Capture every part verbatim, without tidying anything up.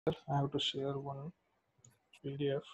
I have to share one P D F.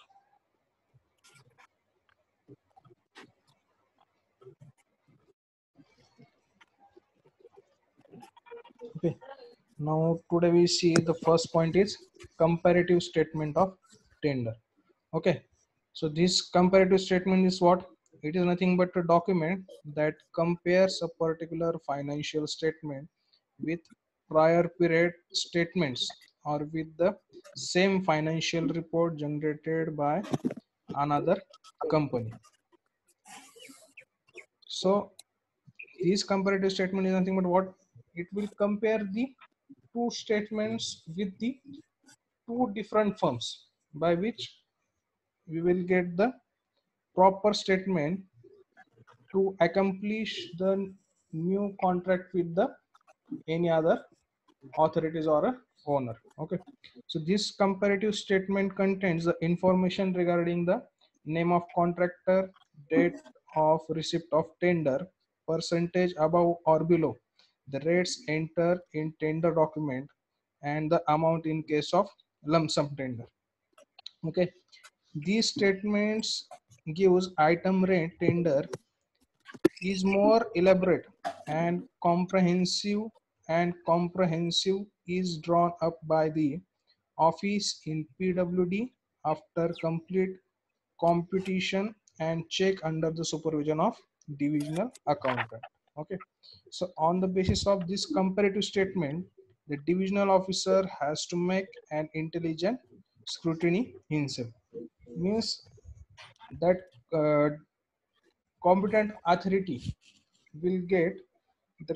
Okay. Now today we see the first point is comparative statement of tender. Okay. So this comparative statement is what? It is nothing but a document that compares a particular financial statement with prior period statements or with the same financial report generated by another company. So this comparative statement is nothing but what? It will compare the two statements with the two different firms, by which we will get the proper statement to accomplish the new contract with the any other authorities or a owner. Okay, so this comparative statement contains the information regarding the name of contractor, date of receipt of tender, percentage above or below, the rates entered in tender document, and the amount in case of lump sum tender. Okay, these statements gives item rate tender is more elaborate and comprehensive, and comprehensive is drawn up by the office in P W D after complete competition and check under the supervision of divisional accountant. Okay, so on the basis of this comparative statement, the divisional officer has to make an intelligent scrutiny himself. Means that uh, competent authority will get the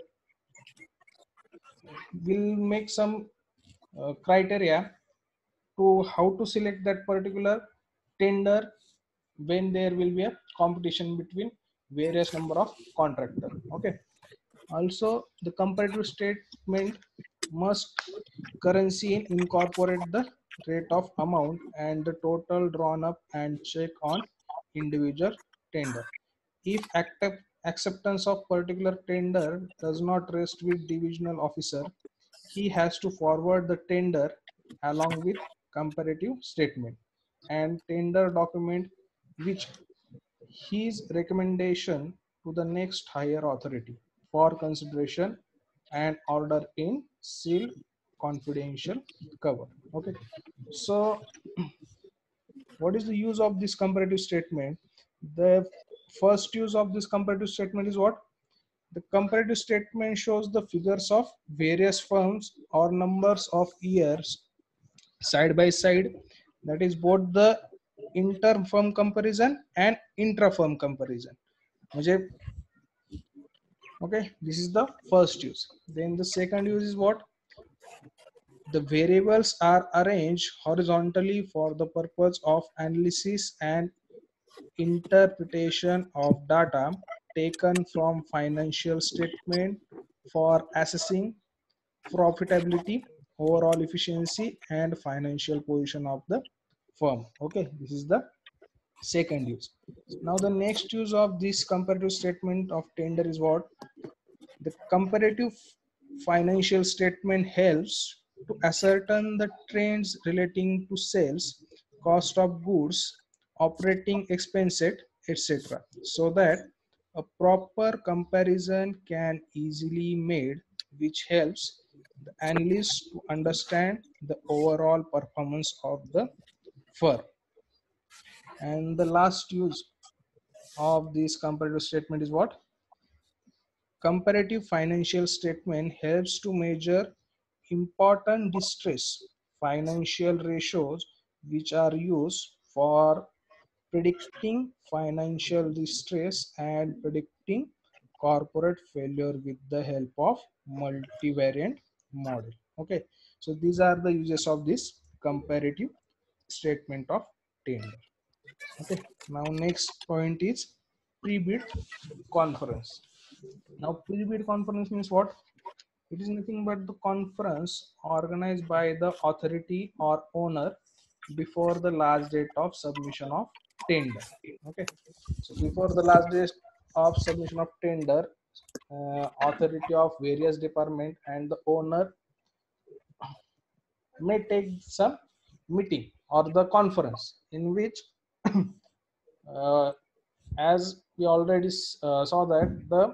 will make some uh, criteria to how to select that particular tender when there will be a competition between various number of contractor. Okay, also the comparative statement must currency incorporate the rate of amount and the total drawn up and check on individual tender. If accept, acceptance of particular tender does not rest with divisional officer, he has to forward the tender along with comparative statement and tender document which his recommendation to the next higher authority for consideration and order in sealed confidential cover. Okay, so what is the use of this comparative statement? The first use of this comparative statement is what? The comparative statement shows the figures of various firms or numbers of years side by side, that is both the inter firm comparison and intra firm comparison. Okay, this is the first use. Then the second use is what? The variables are arranged horizontally for the purpose of analysis and interpretation of data taken from financial statement for assessing profitability, overall efficiency, and financial position of the firm. Okay, this is the second use. Now the next use of this comparative statement of tender is what? The comparative financial statement helps to ascertain the trends relating to sales, cost of goods, operating expenses, et cetera, so that a proper comparison can easily made, which helps the analyst to understand the overall performance of the firm. And the last use of this comparative statement is what? Comparative financial statement helps to measure important distress financial ratios which are used for predicting financial distress and predicting corporate failure with the help of multivariate model. Okay, so these are the uses of this comparative statement of tender. Okay, now next point is pre-bid conference. Now pre-bid conference means what? It is nothing but the conference organized by the authority or owner before the last date of submission of tender. Okay, so before the last date of submission of tender, uh, authority of various department and the owner may take some meeting or the conference in which uh, as we already uh, saw that the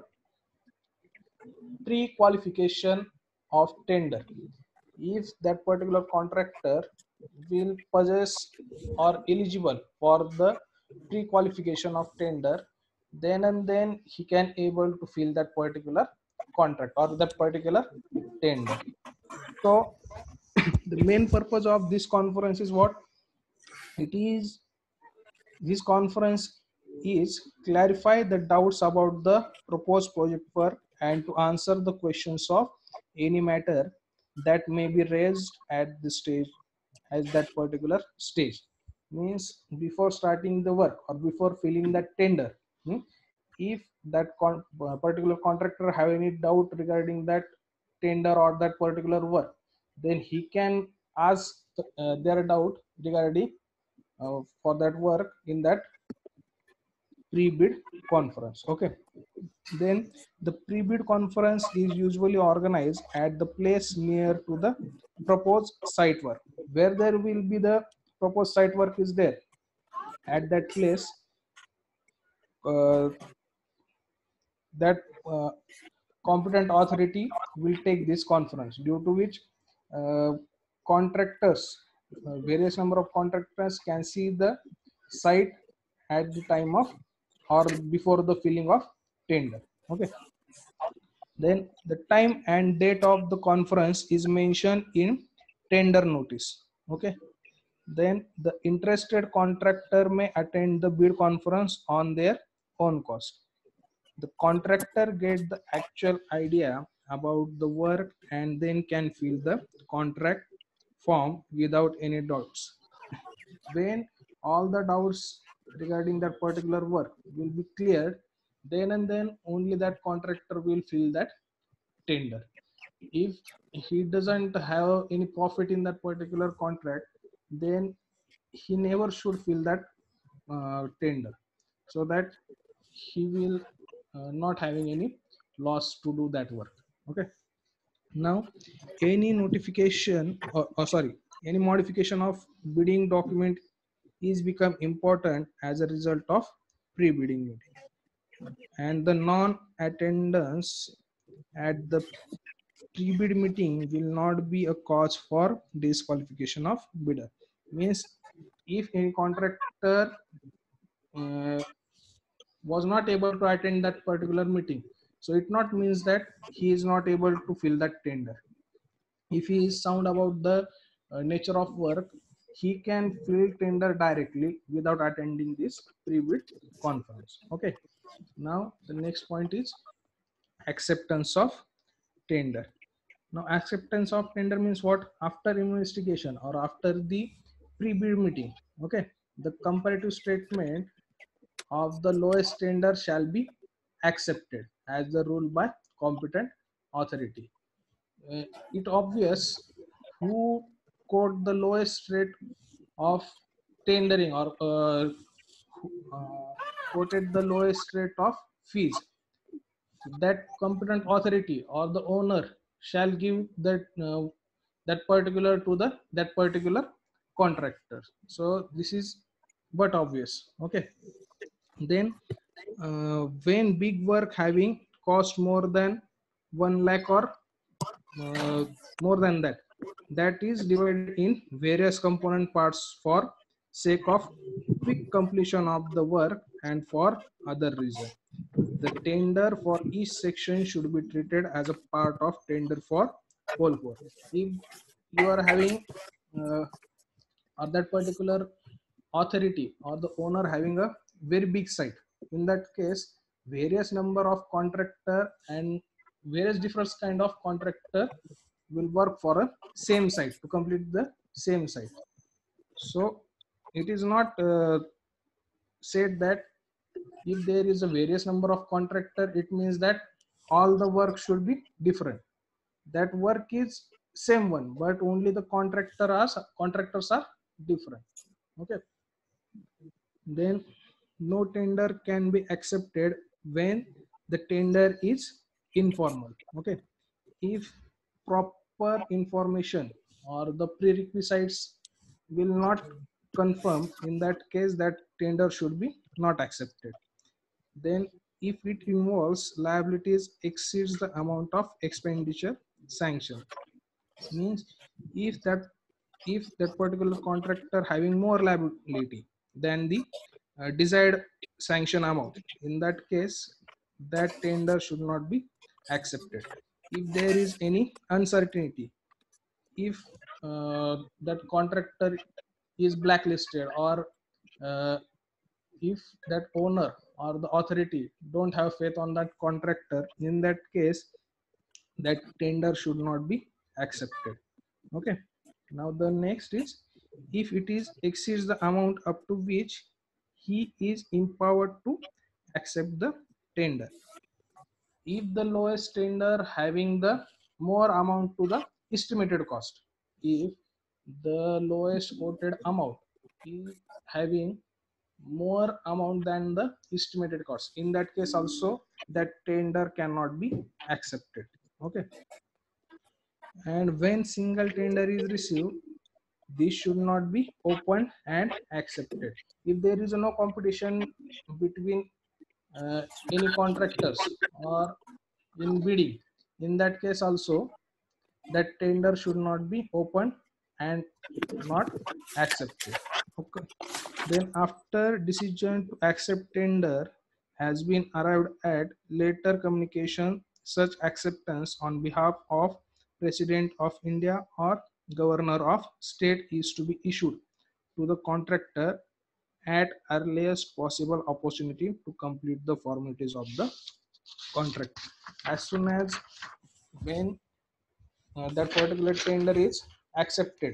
pre-qualification of tender, if that particular contractor will possess or eligible for the pre-qualification of tender, then and then he can able to fill that particular contract or that particular tender. So the main purpose of this conference is what it is. This conference is clarify the doubts about the proposed project work and to answer the questions of any matter that may be raised at the stage at that particular stage. Means before starting the work or before filling that tender, hmm, if that con uh, particular contractor have any doubt regarding that tender or that particular work, then he can ask uh, their doubt regarding uh, for that work in that pre-bid conference. Okay, then the pre-bid conference is usually organized at the place near to the proposed site work, where there will be the proposed site work is there. At that place, uh, that uh, competent authority will take this conference, due to which uh, contractors, uh, various number of contractors can see the site at the time of or before the filling of tender. Okay, then the time and date of the conference is mentioned in tender notice. Okay, then the interested contractor may attend the bid conference on their own cost. The contractor get the actual idea about the work and then can fill the contract form without any doubts. When all the doubts regarding that particular work will be cleared, then and then only that contractor will fill that tender. If he doesn't have any profit in that particular contract, then he never should fill that uh, tender, so that he will uh, not having any loss to do that work. Okay, now any notification or, or sorry any modification of bidding document is become important as a result of pre-bidding meeting, and the non-attendance at the pre-bid meeting will not be a cause for disqualification of bidder. Means if any contractor uh, was not able to attend that particular meeting, so it not means that he is not able to fill that tender. If he is sound about the uh, nature of work, he can fill tender directly without attending this pre-bid conference. Okay, now the next point is acceptance of tender. Now acceptance of tender means what? After investigation or after the pre-bid meeting, okay, the comparative statement of the lowest tender shall be accepted as the rule by competent authority. Uh, it obvious who quote the lowest rate of tendering or uh, who, uh, quoted the lowest rate of fees, that competent authority or the owner shall give that uh, that particular to the that particular contractor. So this is but obvious. Okay, then uh, when big work having cost more than one lakh or uh, more than that, that is divided in various component parts for sake of quick completion of the work and for other reason. The tender for each section should be treated as a part of tender for whole work. If you are having uh, or that particular authority or the owner having a very big site, in that case various number of contractor and various different kind of contractor will work for a same site to complete the same site. So it is not uh, said that if there is a various number of contractor, it means that all the work should be different. That work is same one, but only the contractor are contractors are different. Okay, then no tender can be accepted when the tender is informal. Okay, if proper information or the prerequisites will not confirm, in that case that tender should be not accepted. Then if it involves liabilities exceeds the amount of expenditure sanction, means if that if that particular contractor having more liability than the uh, desired sanction amount, in that case that tender should not be accepted. If there is any uncertainty, if uh, that contractor is blacklisted, or uh, if that owner or the authority don't have faith on that contractor, in that case that tender should not be accepted. Okay, now the next is, if it is exceeds the amount up to which he is empowered to accept the tender. If the lowest tender having the more amount to the estimated cost, if the lowest quoted amount is having more amount than the estimated cost, in that case also that tender cannot be accepted. Okay, and when single tender is received, this should not be opened and accepted. If there is no competition between uh, any contractors or in bidding, in that case also that tender should not be opened and not accepted. Okay, then after decision to accept tender has been arrived at, later communication such acceptance on behalf of President of India or Governor of State is to be issued to the contractor at earliest possible opportunity to complete the formalities of the contract. As soon as when uh, that particular tender is accepted,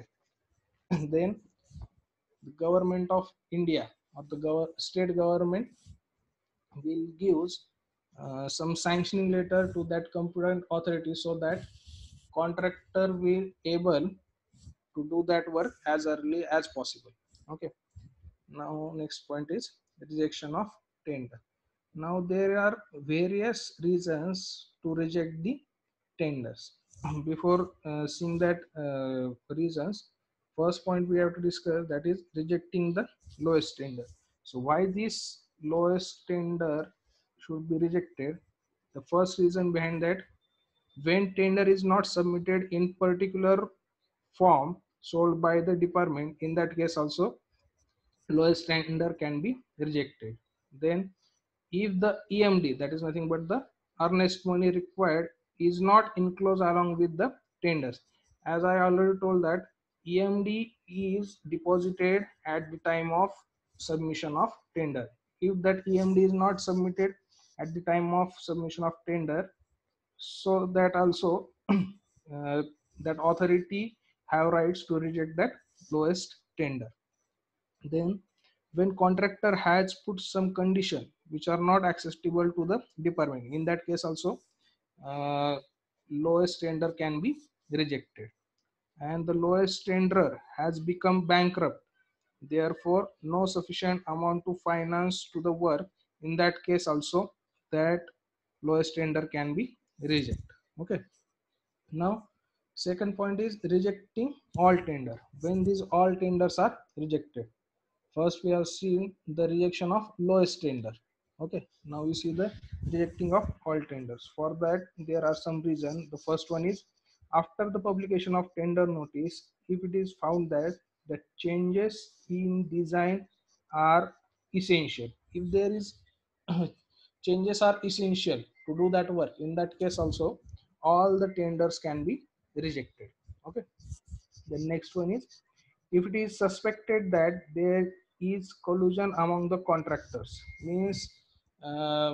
then the government of India or the gov- state government will give uh, some sanctioning letter to that competent authority, so that contractor will able to do that work as early as possible. Okay, now next point is rejection of tender. Now there are various reasons to reject the tenders. Before uh, seeing that uh, reasons, first point we have to discuss, that is rejecting the lowest tender. So why this lowest tender should be rejected? The first reason behind that, when tender is not submitted in particular form sold by the department, in that case also lowest tender can be rejected. Then if the E M D, that is nothing but the earnest money required, is not enclosed along with the tenders, as I already told that E M D is deposited at the time of submission of tender. If that E M D is not submitted at the time of submission of tender, so that also uh, that authority have rights to reject that lowest tender. Then when contractor has put some condition which are not accessible to the department, in that case also uh, lowest tender can be rejected. And the lowest tenderer has become bankrupt, therefore no sufficient amount to finance to the work, in that case also that lowest tender can be rejected. Okay, now second point is rejecting all tender. When these all tenders are rejected, first we have seen the rejection of lowest tender. Okay, now we see the rejecting of all tenders. For that there are some reasons. The first one is, after the publication of tender notice, if it is found that the changes in design are essential, if there is changes are essential to do that work, in that case also all the tenders can be rejected. Okay, the next one is, if it is suspected that there is collusion among the contractors, means uh,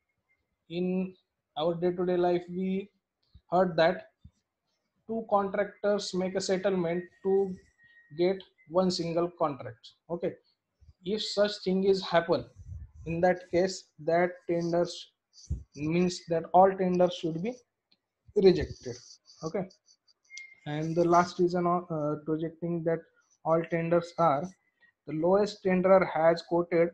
in our day-to-day life we heard that two contractors make a settlement to get one single contract. Okay, if such thing is happen, in that case that tenders means that all tenders should be rejected. Okay, and the last reason of uh, rejecting that all tenders are, the lowest tenderer has quoted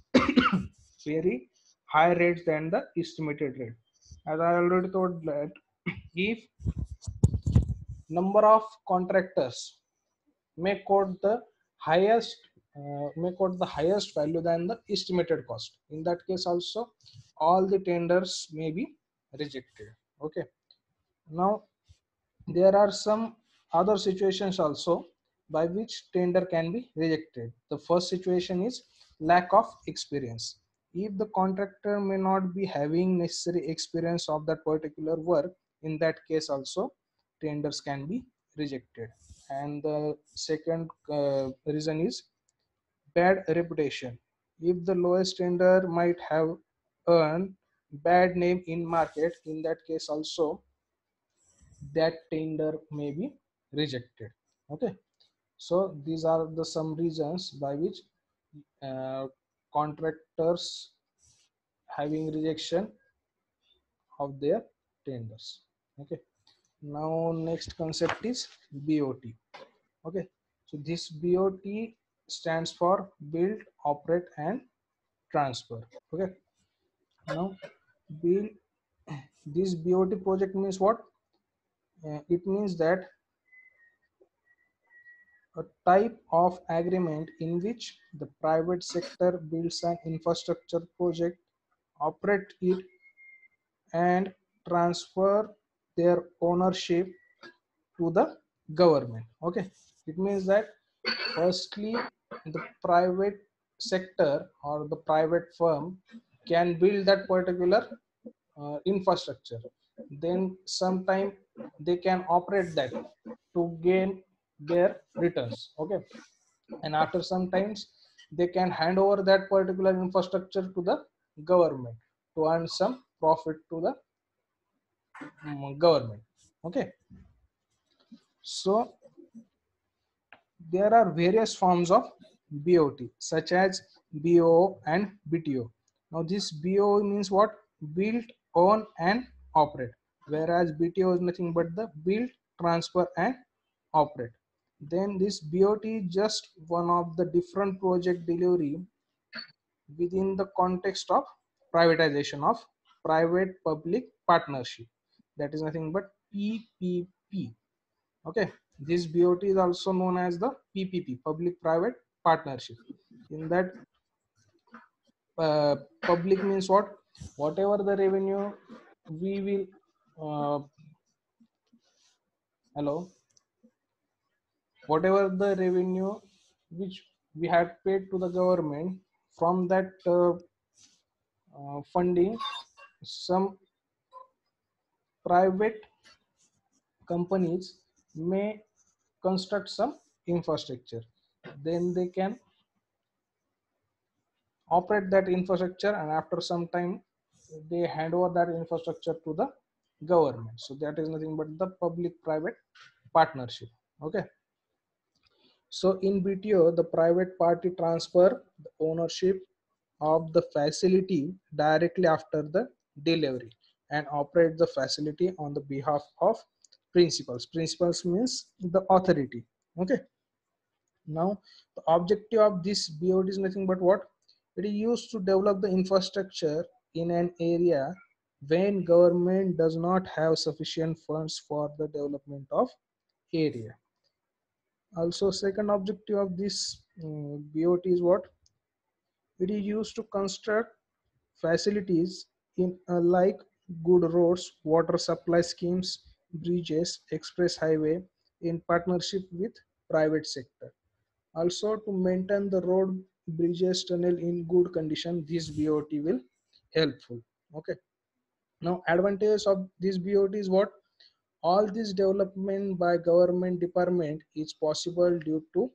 very high rates than the estimated rate. As I already told that if number of contractors may quote the highest uh, may quote the highest value than the estimated cost. In that case also all the tenders may be rejected. Okay, now there are some other situations also by which tender can be rejected. The first situation is lack of experience. If the contractor may not be having necessary experience of that particular work, in that case also tenders can be rejected. And the second uh, reason is bad reputation. If the lowest tender might have earned bad name in market, in that case also that tender may be rejected. Okay, so these are the some reasons by which uh, contractors having rejection of their tenders. Okay, now next concept is B O T. Okay, so this B O T stands for build, operate and transfer. Okay, now build, this B O T project means what? Uh, it means that a type of agreement in which the private sector builds an infrastructure project, operate it, and transfer their ownership to the government. Okay, it means that firstly the private sector or the private firm can build that particular uh, infrastructure, then sometime they can operate that to gain their returns. Okay, and after some times they can hand over that particular infrastructure to the government to earn some profit to the um, government. Okay, so there are various forms of B O T such as B O O and B T O. Now this B O O means what? Build, own and operate, whereas B T O is nothing but the build, transfer and operate. Then this B O T is just one of the different project delivery within the context of privatization of private public partnership, that is nothing but P P P. Okay, this B O T is also known as the P P P, public private partnership. In that uh, public means what? Whatever the revenue we will uh, hello whatever the revenue which we had paid to the government, from that uh, uh, funding some private companies may construct some infrastructure, then they can operate that infrastructure and after some time they hand over that infrastructure to the government. So that is nothing but the public private partnership. Okay, so in B T O the private party transfer the ownership of the facility directly after the delivery and operate the facility on the behalf of principals. Principals means the authority. Okay, now the objective of this B O T is nothing but what? It is used to develop the infrastructure in an area when government does not have sufficient funds for the development of area. Also second objective of this um, B O T is what? It is used to construct facilities in uh, like good roads, water supply schemes, bridges, express highway in partnership with private sector. Also to maintain the road, bridges, tunnel in good condition, this B O T will helpful. Okay, now advantage of this B O T is what? All this development by government department is possible due to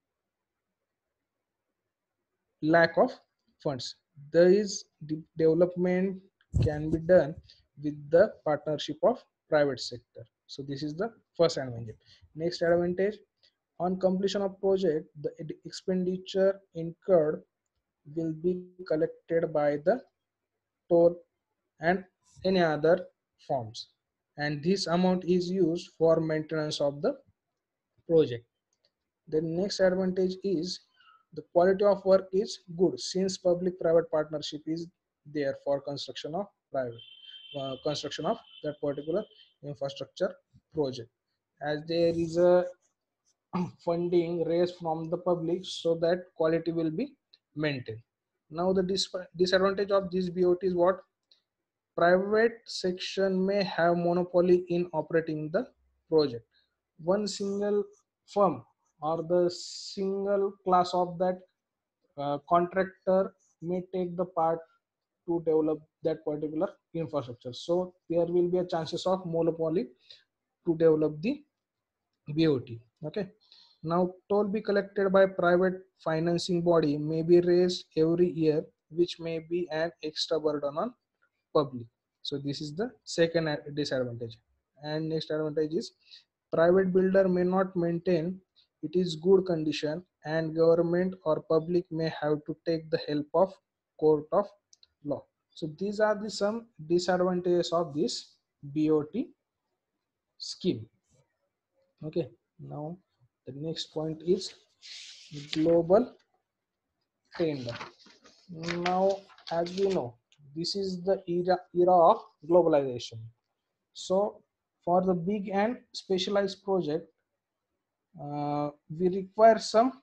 lack of funds. There is de development can be done with the partnership of private sector. So this is the first advantage. Next advantage, on completion of project, the expenditure incurred will be collected by the toll and any other forms, and this amount is used for maintenance of the project. The next advantage is the quality of work is good since public private partnership is there for construction of private uh, construction of that particular infrastructure project. as there is a funding raised from the public so that quality will be maintained. Now the dis disadvantage of this B O T is what? Private section may have monopoly in operating the project. One single firm or the single class of that uh, contractor may take the part to develop that particular infrastructure. So there will be a chances of monopoly to develop the B O T. Okay. Now toll be collected by private financing body may be raised every year, which may be an extra burden on public. So this is the second disadvantage. And next advantage is private builder may not maintain it is good condition, and government or public may have to take the help of court of law. So these are the some disadvantages of this B O T scheme. Okay, now the next point is global tender. Now, as we know, this is the era, era of globalization. So for the big and specialized project, uh, we require some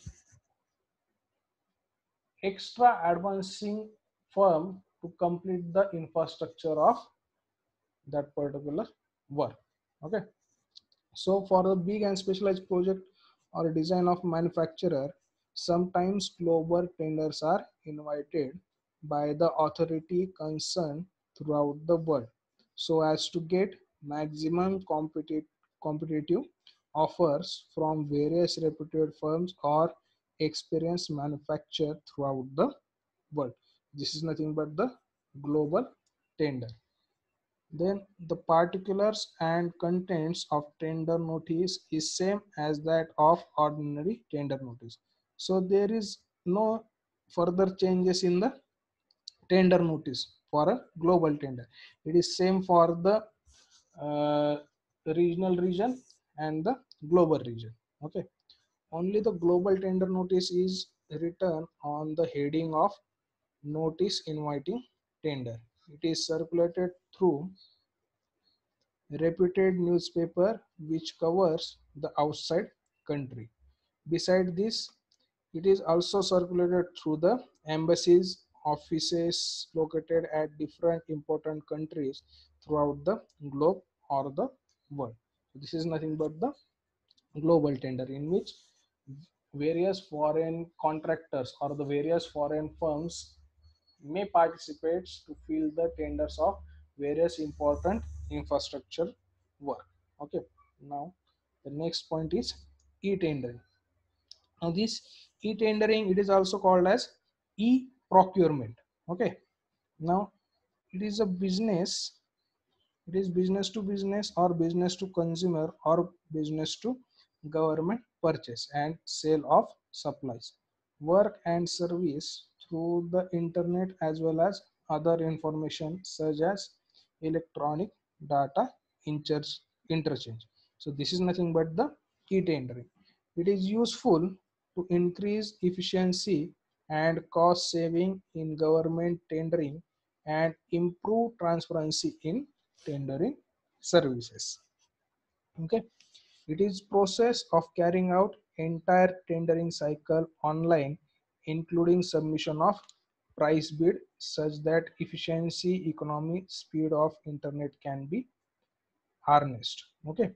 extra advancing firm to complete the infrastructure of that particular work. Okay. So for the big and specialized project or design of manufacturer, sometimes global tenders are invited by the authority concerned throughout the world so as to get maximum competitive competitive offers from various reputed firms or experienced manufacturer throughout the world. This is nothing but the global tender. Then the particulars and contents of tender notice is same as that of ordinary tender notice. So there is no further changes in the tender notice for a global tender. It is same for the uh, regional region and the global region. Okay. Only the global tender notice is written on the heading of notice inviting tender. It is circulated through reputed newspaper which covers the outside country. Beside this, it is also circulated through the embassies, offices located at different important countries throughout the globe or the world. This is nothing but the global tender, in which various foreign contractors or the various foreign firms may participate to fill the tenders of various important infrastructure work. Okay, now the next point is e-tendering. Now this e-tendering, it is also called as e-procurement. Okay, now it is a business, it is business to business or business to consumer or business to government purchase and sale of supplies, work and service through the internet as well as other information such as electronic data interchange. So this is nothing but the e-tendering. It is useful to increase efficiency and cost saving in government tendering and improve transparency in tendering services. Okay, it is process of carrying out entire tendering cycle online, including submission of price bid, such that efficiency, economy, speed of internet can be harnessed. Okay,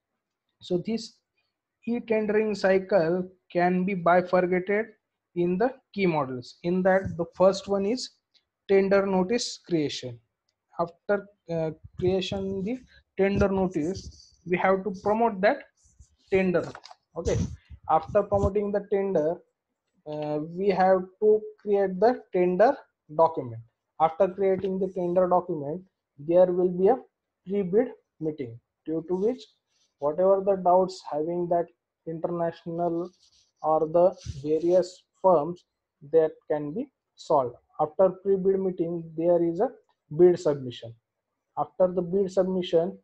so this e-tendering cycle can be bifurcated in the key models. In that, the first one is tender notice creation. After uh, creation the tender notice, we have to promote that tender. Okay, after promoting the tender, uh, we have to create the tender document. After creating the tender document, there will be a pre-bid meeting, due to which whatever the doubts having that international or the various firms, that can be solved. After pre-bid meeting, there is a bid submission. After the bid submission,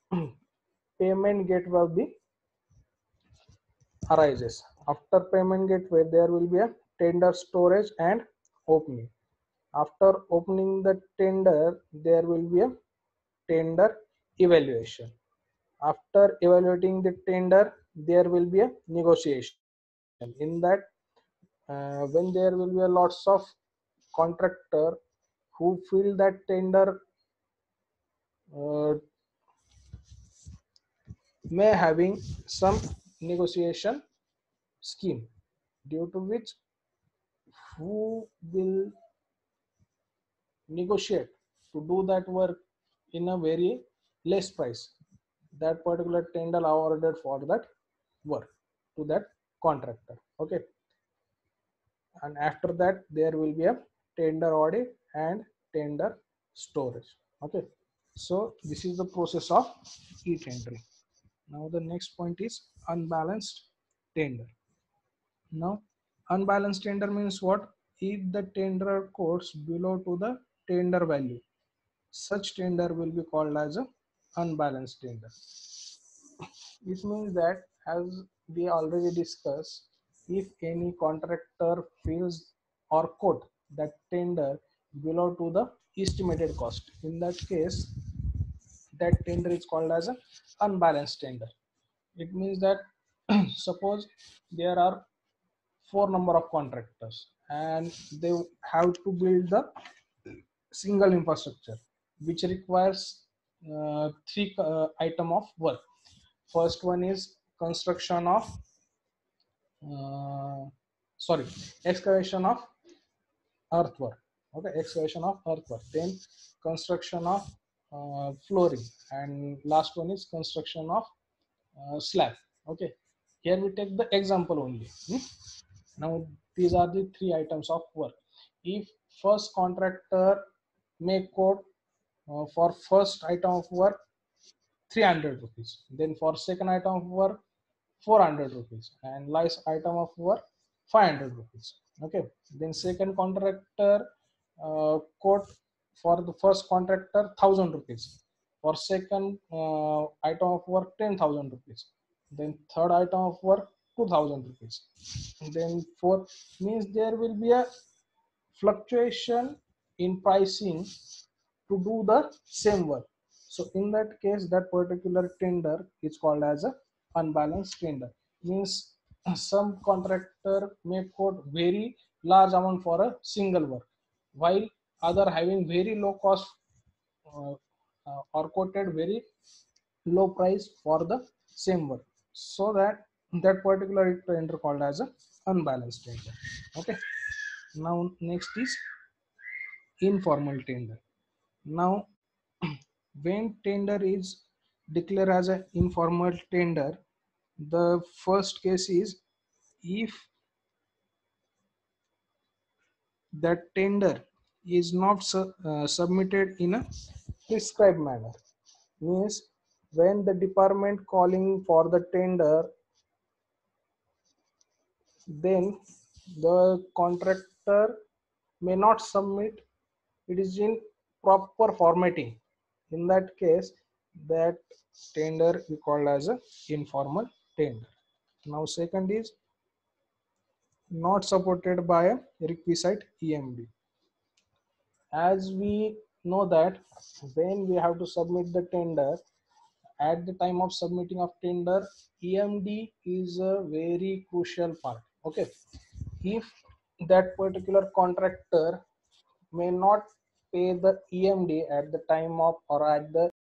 payment gateway will be arises. After payment gateway, there will be a tender storage and opening. After opening the tender, there will be a tender evaluation. After evaluating the tender, there will be a negotiation. In that, uh, when there will be a lots of contractor who feel that tender uh, may having some negotiation scheme, due to which who will negotiate to do that work in a very less price, that particular tender awarded for that work to that contractor. Okay, and after that there will be a tender audit and tender storage. Okay, so this is the process of e-tendering. Now the next point is unbalanced tender. Now unbalanced tender means what? If the tender quotes below to the tender value, such tender will be called as a unbalanced tender. It means that, as we already discussed, if any contractor fills or quote that tender below to the estimated cost, in that case that tender is called as an unbalanced tender. It means that suppose there are four number of contractors and they have to build the single infrastructure which requires uh, three uh, item of work. First one is construction of uh, sorry excavation of earthwork. Okay, excavation of earthwork, then construction of uh, flooring, and last one is construction of uh, slab. Okay, here we take the example only. Hmm? Now these are the three items of work. If first contractor may quote uh, for first item of work three hundred rupees, then for second item of work four hundred rupees, and last item of work five hundred rupees. Okay, then second contractor uh, quote for the first contractor one thousand rupees, for second uh, item of work ten thousand rupees, then third item of work two thousand rupees, then fourth means there will be a fluctuation in pricing to do the same work. So in that case, that particular tender is called as a unbalanced tender. Means some contractor may quote very large amount for a single work, while other having very low cost uh, uh, or quoted very low price for the same work. So that that particular tender called as a unbalanced tender. Okay. Now next is informal tender. Now when tender is declared as an informal tender, the first case is if that tender is not su uh, submitted in a prescribed manner. Means when the department calling for the tender, then the contractor may not submit it is in proper formatting. In that case, that tender we call as a informal tender. Now second is not supported by a requisite E M D. As we know that when we have to submit the tender, at the time of submitting of tender, E M D is a very crucial part. Okay, if that particular contractor may not pay the E M D at the time of or at the